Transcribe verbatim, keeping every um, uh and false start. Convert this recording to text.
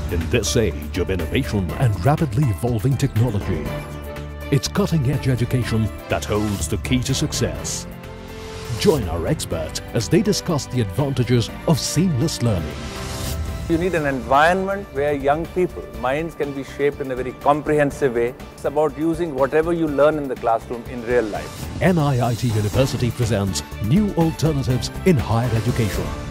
In this age of innovation and rapidly evolving technology, it's cutting-edge education that holds the key to success. Join our experts as they discuss the advantages of seamless learning. You need an environment where young people, minds can be shaped in a very comprehensive way. It's about using whatever you learn in the classroom in real life. N I I T University presents new alternatives in higher education.